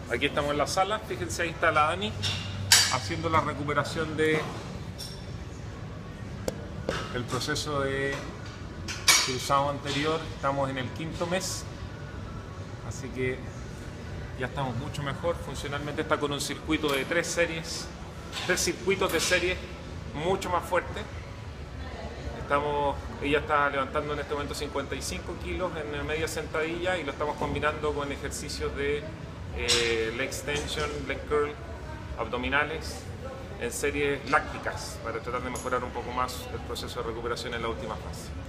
Aquí estamos en la sala, fíjense, ahí está la Dani haciendo la recuperación de el proceso de cruzado anterior. Estamos en el 5.º mes, así que ya estamos mucho mejor. Funcionalmente está con un circuito de 3 circuitos de serie mucho más fuerte. Ella está levantando en este momento 55 kilos en media sentadilla y lo estamos combinando con ejercicios de leg extension, leg curl, abdominales en series lácticas para tratar de mejorar un poco más el proceso de recuperación en la última fase.